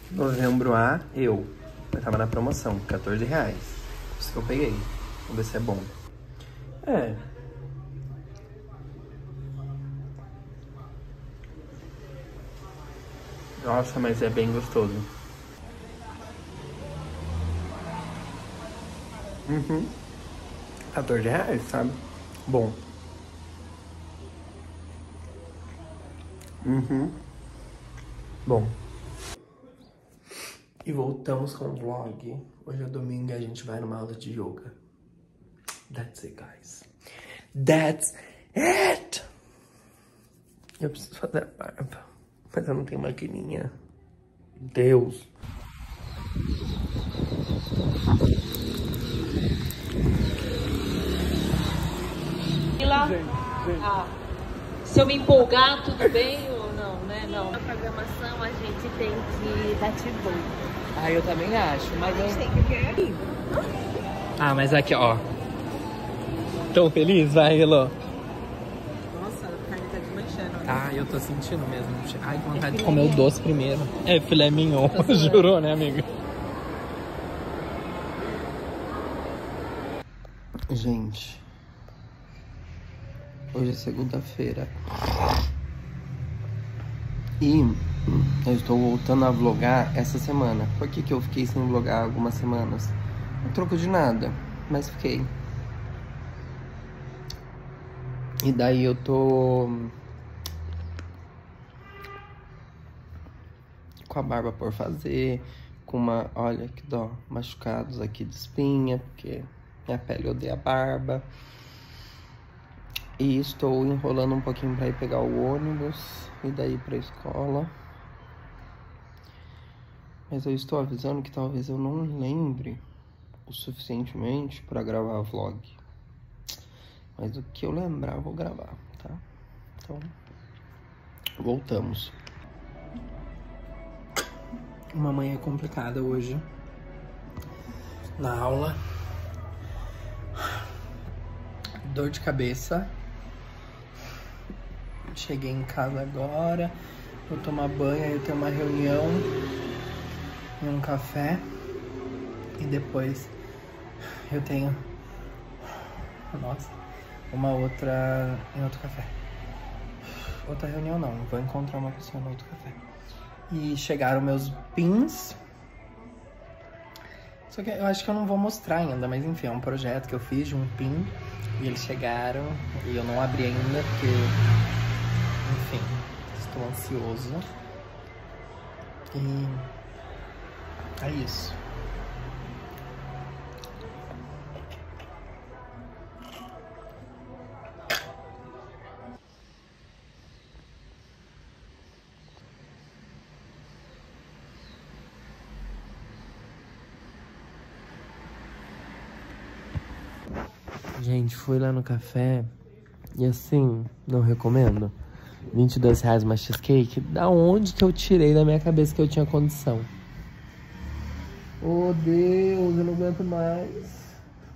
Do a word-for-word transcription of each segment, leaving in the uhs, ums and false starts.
Novembro A, eu. Eu tava na promoção, quatorze reais. Isso que eu peguei. Vamos ver se é bom. É. Nossa, mas é bem gostoso. Uhum. quatorze reais, sabe? Bom. Uhum. Bom. E voltamos com o vlog. Hoje é domingo e a gente vai numa aula de yoga. That's it, guys. That's it! Eu preciso fazer a barba, mas eu não tenho maquininha. Deus. Ah, se eu me empolgar, tudo bem ou não, né? Não. Na programação a gente tem que dar tipo. Ah, eu também acho, mas A gente tem que ver. Ah, mas aqui, ó. Tão feliz? Vai, Elô. Nossa, a carne tá desmanchando. Ah, eu tô sentindo mesmo. Ai, que vontade de comer o doce primeiro. É filé mignon, jurou, né, amiga? Gente, hoje é segunda-feira e eu estou voltando a vlogar essa semana. Por que que eu fiquei sem vlogar algumas semanas? Não troco de nada, mas fiquei. E daí eu tô com a barba por fazer, com uma, olha que dó, machucados aqui de espinha, porque minha pele odeia a barba. E estou enrolando um pouquinho para ir pegar o ônibus e daí para a escola. Mas eu estou avisando que talvez eu não lembre o suficientemente para gravar vlog. Mas o que eu lembrar eu vou gravar, tá? Então, voltamos. Uma manhã complicada hoje na aula. Dor de cabeça. Cheguei em casa agora, vou tomar banho, aí eu tenho uma reunião e um café. E depois eu tenho, nossa, uma outra, em outro café. Outra reunião não, vou encontrar uma pessoa no outro café. E chegaram meus pins. Só que eu acho que eu não vou mostrar ainda, mas enfim, é um projeto que eu fiz de um pin. E eles chegaram e eu não abri ainda porque... Enfim, estou ansioso. E é isso. Gente, fui lá no café e assim, não recomendo. vinte e dois reais uma cheesecake. Da onde que eu tirei da minha cabeça que eu tinha condição? Oh, Deus, eu não aguento mais.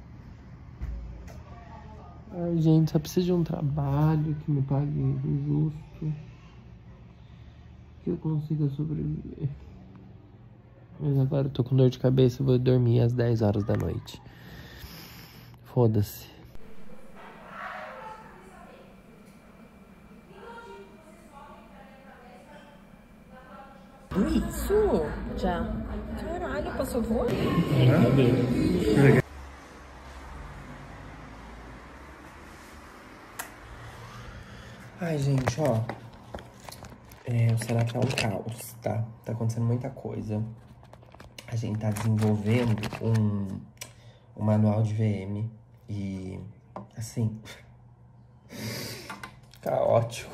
Ai, gente, só preciso de um trabalho que me pague justo. Que eu consiga sobreviver. Mas agora eu tô com dor de cabeça e vou dormir às dez horas da noite. Foda-se. Isso? Já. Caralho, passou voando? Ai, gente, ó. É, o Senac é um caos, tá? Tá acontecendo muita coisa. A gente tá desenvolvendo um, um manual de V M. E, assim... caótico.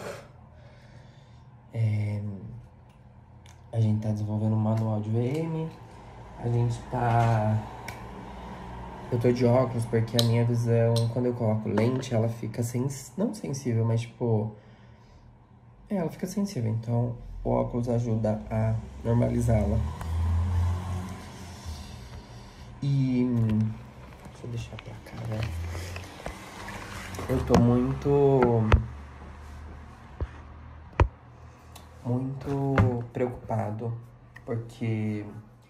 É... A gente tá desenvolvendo um manual de V M. A gente tá... Eu tô de óculos porque a minha visão, quando eu coloco lente, ela fica sens... não sensível, mas tipo... É, ela fica sensível, então o óculos ajuda a normalizá-la. E... Deixa eu deixar pra cá, né? Eu tô muito... Muito preocupado porque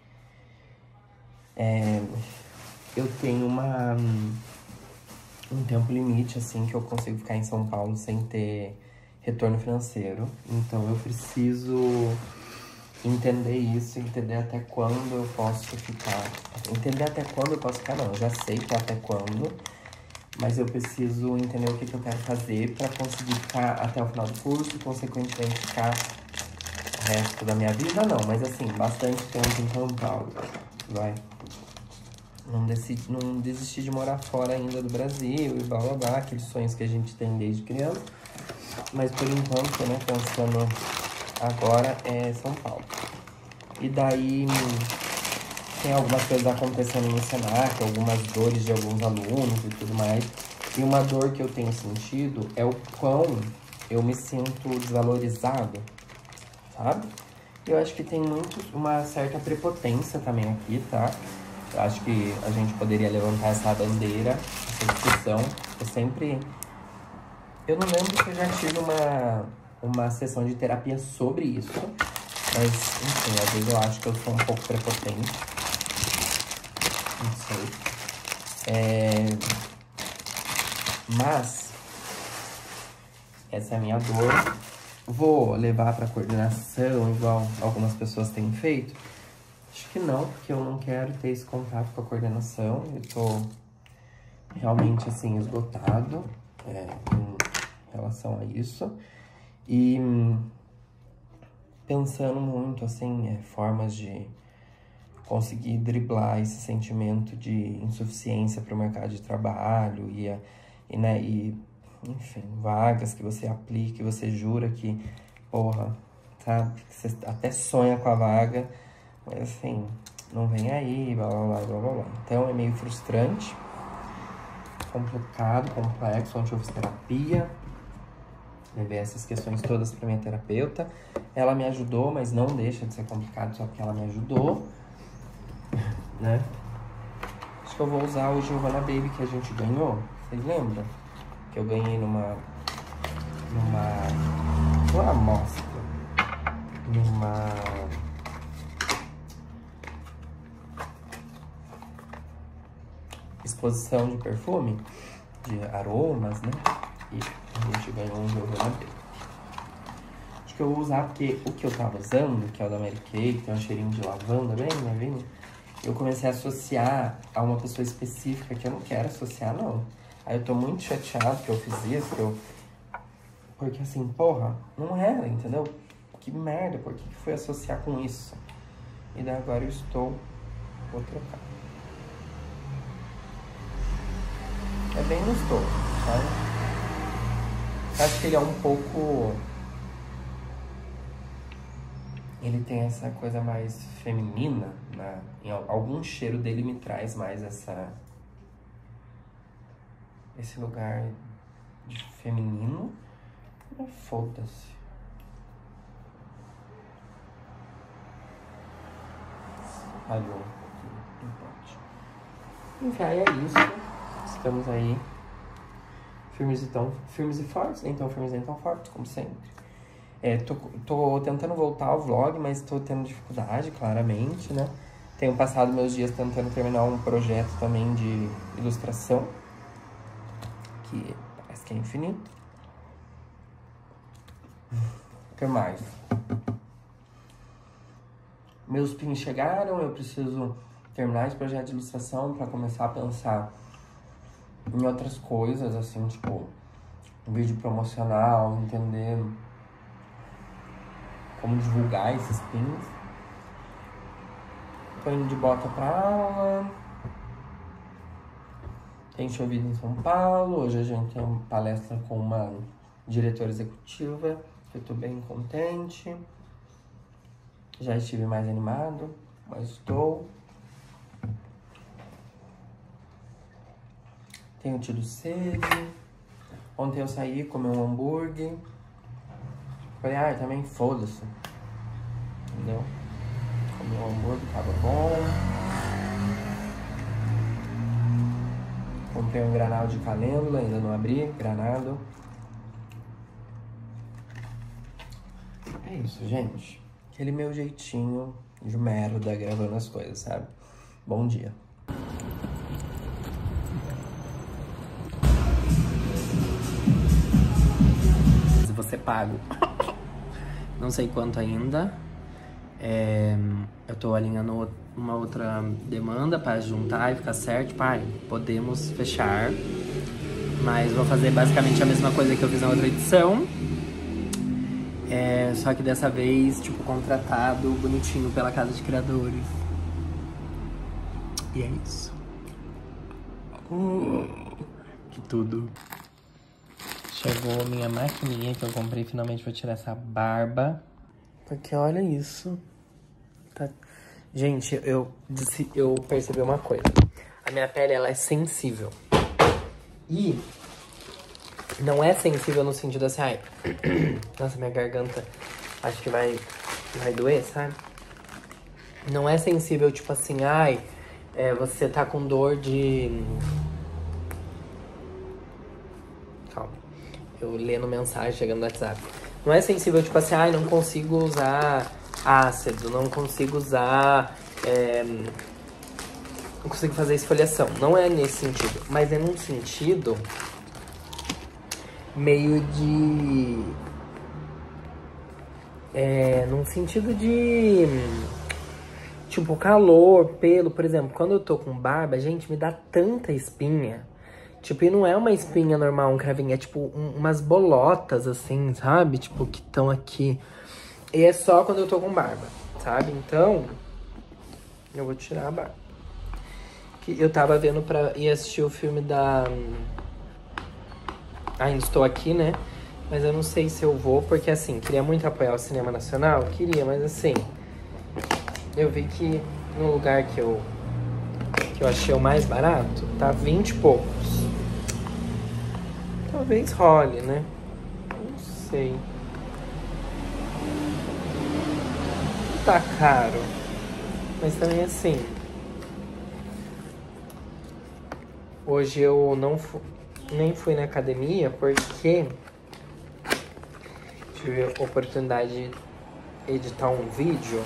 é, eu tenho uma, um tempo limite, assim, que eu consigo ficar em São Paulo sem ter retorno financeiro. Então eu preciso entender isso, entender até quando eu posso ficar. Entender até quando eu posso ficar, não, eu já sei que é até quando, mas eu preciso entender o que, que eu quero fazer pra conseguir ficar até o final do curso e, consequentemente, ficar o resto da minha vida, não, mas assim, bastante tempo em São Paulo, vai. Não, decidi, não desistir de morar fora ainda do Brasil e blá blá blá, aqueles sonhos que a gente tem desde criança. Mas por enquanto, né, pensando agora é São Paulo. E daí tem algumas coisas acontecendo no Senac, algumas dores de alguns alunos e tudo mais. E uma dor que eu tenho sentido é o quão eu me sinto desvalorizado, sabe? Eu acho que tem muito, uma certa prepotência também aqui, tá? Eu acho que a gente poderia levantar essa bandeira, essa discussão. Eu sempre... Eu não lembro se eu já tive uma, uma sessão de terapia sobre isso. Mas, enfim, às vezes eu acho que eu sou um pouco prepotente. Não sei. É... Mas, essa é a minha dor. Vou levar pra coordenação, igual algumas pessoas têm feito? Acho que não, porque eu não quero ter esse contato com a coordenação. Eu tô realmente, assim, esgotado é, em relação a isso. E pensando muito, assim, é, formas de conseguir driblar esse sentimento de insuficiência para o mercado de trabalho e, e, né, e, enfim, vagas que você aplica, que você jura que, porra, sabe, que você até sonha com a vaga, mas assim, não vem aí, blá, blá, blá, blá, blá. Então é meio frustrante, complicado, complexo. Ontem eu fiz terapia, levei essas questões todas pra minha terapeuta. Ela me ajudou, mas não deixa de ser complicado só porque ela me ajudou, né? Acho que eu vou usar o Giovanna Baby que a gente ganhou. Vocês lembram? Que eu ganhei numa... Numa... Uma amostra. Numa... exposição de perfume, de aromas, né? E a gente ganhou um Giovanna Baby. Acho que eu vou usar porque o que eu tava usando, que é o da Mary Kay, tem um cheirinho de lavanda bem, né, vinho? Eu comecei a associar a uma pessoa específica que eu não quero associar, não. Aí eu tô muito chateado que eu fiz isso, que eu... porque assim, porra, não era, entendeu? Que merda, por que que foi associar com isso? E daí agora eu estou... Vou trocar. É bem gostoso, sabe? Acho que ele é um pouco... Ele tem essa coisa mais feminina, né? Em algum cheiro dele me traz mais essa... Esse lugar de feminino. Mas foda-se. Falhou um pouquinho, não pode. Enfim, aí é isso. Estamos aí. Firmes e, tão, firmes e fortes, nem tão firmes nem tão fortes, como sempre. É, tô, tô tentando voltar ao vlog, mas tô tendo dificuldade, claramente, né? Tenho passado meus dias tentando terminar um projeto também de ilustração, que parece que é infinito. O que mais? Meus pins chegaram, eu preciso terminar esse projeto de ilustração para começar a pensar em outras coisas, assim, tipo, um vídeo promocional, entender como divulgar esses pins. Tô indo de bota pra aula. Tem chovido em São Paulo. Hoje a gente tem uma palestra com uma diretora executiva, que eu tô bem contente. Já estive mais animado, mas estou. Tenho tido sede. Ontem eu saí, comi um hambúrguer. Falei, ah, também foda-se. Entendeu? Comi um hambúrguer, tava bom. Comprei um granado de calêndula, ainda não abri, granado. É isso, gente. Aquele meu jeitinho de merda gravando as coisas, sabe? Bom dia. Se você pago, não sei quanto ainda. É, eu tô alinhando uma outra demanda pra juntar e ficar certo. Pai, podemos fechar. Mas vou fazer basicamente a mesma coisa que eu fiz na outra edição. É, só que dessa vez, tipo, contratado bonitinho pela Casa de Criadores. E é isso. Uh, que tudo. Chegou a minha maquininha que eu comprei finalmente pra tirar essa barba. Porque olha isso. Tá... Gente, eu, eu percebi uma coisa. A minha pele, ela é sensível. E não é sensível no sentido assim, ai... Nossa, minha garganta acho que vai, vai doer, sabe? Não é sensível, tipo assim, ai... É, você tá com dor de... Calma. Eu lendo mensagem chegando no WhatsApp. Não é sensível, tipo assim, ai, não consigo usar ácido, não consigo usar... É, não consigo fazer esfoliação. Não é nesse sentido. Mas é num sentido... meio de... É, num sentido de... Tipo, calor, pelo, por exemplo, quando eu tô com barba, gente, me dá tanta espinha. Tipo, e não é uma espinha normal, um cravinho, é tipo um, umas bolotas, assim, sabe? Tipo, que estão aqui. E é só quando eu tô com barba, sabe? Então, eu vou tirar a barba. Que eu tava vendo pra ir assistir o filme da... Ainda estou aqui, né? Mas eu não sei se eu vou, porque assim, queria muito apoiar o cinema nacional, queria, mas assim... Eu vi que no lugar que eu, que eu achei o mais barato, tá vinte e poucos. Talvez role, né? Não sei. Não tá caro. Mas também assim... Hoje eu não fu nem fui na academia porque tive a oportunidade de editar um vídeo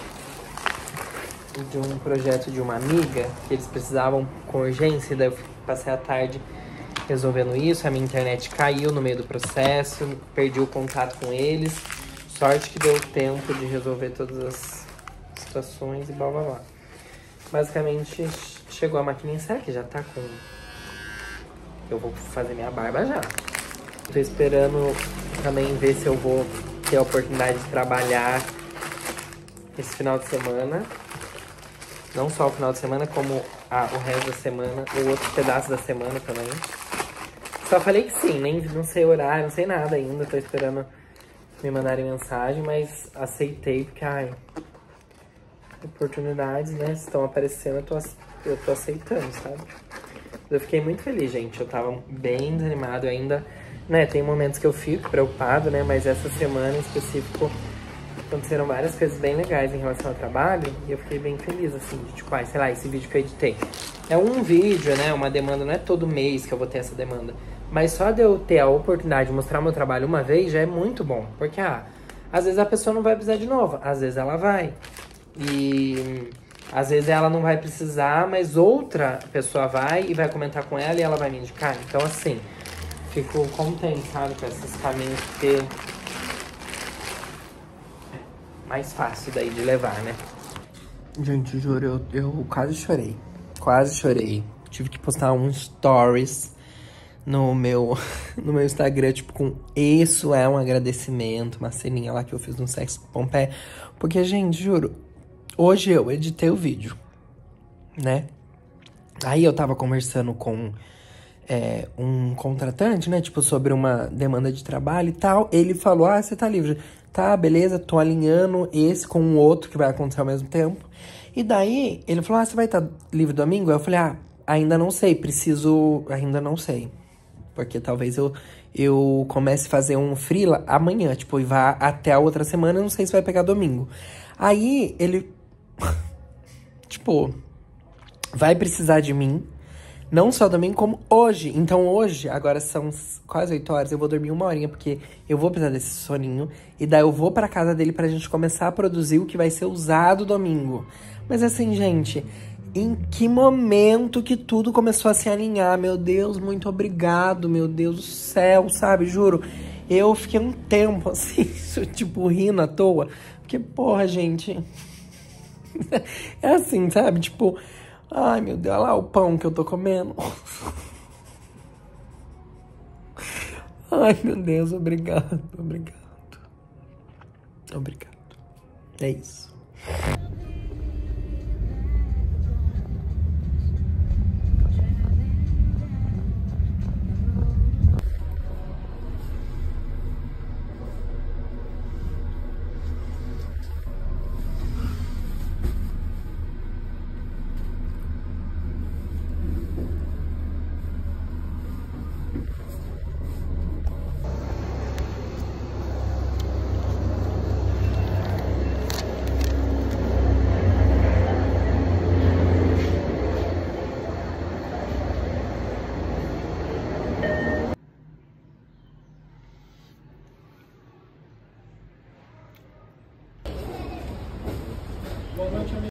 de um projeto de uma amiga que eles precisavam com urgência, daí eu passei a tarde resolvendo isso, a minha internet caiu no meio do processo, perdi o contato com eles, sorte que deu tempo de resolver todas as situações e blá blá blá. Basicamente, chegou a maquininha, será que já tá com... Eu vou fazer minha barba já. Tô esperando também ver se eu vou ter a oportunidade de trabalhar esse final de semana. Não só o final de semana, como a, o resto da semana, ou outro pedaço da semana também. Só falei que sim, nem não sei horário, não sei nada ainda. Tô esperando me mandarem mensagem, mas aceitei porque, ai, oportunidades, né, estão aparecendo, eu tô, eu tô aceitando, sabe? Eu fiquei muito feliz, gente. Eu tava bem desanimado ainda, né? Tem momentos que eu fico preocupado, né? Mas essa semana em específico aconteceram várias coisas bem legais em relação ao trabalho. E eu fiquei bem feliz, assim, de tipo, ai, sei lá, esse vídeo que eu editei. É um vídeo, né? Uma demanda, não é todo mês que eu vou ter essa demanda. Mas só de eu ter a oportunidade de mostrar meu trabalho uma vez já é muito bom. Porque, ah, às vezes a pessoa não vai precisar de novo, às vezes ela vai. E... às vezes ela não vai precisar, mas outra pessoa vai e vai comentar com ela e ela vai me indicar. Então, assim, fico contente, sabe, com esses caminhos, porque é mais fácil daí de levar, né? Gente, juro, eu, eu quase chorei. Quase chorei. Tive que postar um stories no meu, no meu Instagram, tipo, com isso é um agradecimento, uma ceninha lá que eu fiz no Sexo com Pompé. Porque, gente, juro, hoje eu editei o vídeo, né? Aí eu tava conversando com é, um contratante, né? Tipo, sobre uma demanda de trabalho e tal. Ele falou, ah, você tá livre. Tá, beleza, tô alinhando esse com o outro que vai acontecer ao mesmo tempo. E daí, ele falou, ah, você vai estar tá livre domingo? Eu falei, ah, ainda não sei, preciso... Ainda não sei. Porque talvez eu, eu comece a fazer um freela amanhã, tipo, e vá até a outra semana, eu não sei se vai pegar domingo. Aí, ele... tipo, vai precisar de mim Não só domingo, como hoje. Então hoje, agora são quase oito horas, eu vou dormir uma horinha, porque eu vou precisar desse soninho. E daí eu vou pra casa dele pra gente começar a produzir o que vai ser usado domingo. Mas assim, gente, em que momento que tudo começou a se alinhar? Meu Deus, muito obrigado, meu Deus do céu, sabe? Juro, eu fiquei um tempo assim, tipo, rindo à toa. Porque, porra, gente... É assim, sabe? Tipo... Ai, meu Deus, olha lá o pão que eu tô comendo. Ai, meu Deus, obrigado, obrigado. Obrigado. É isso. Boa noite, amigo.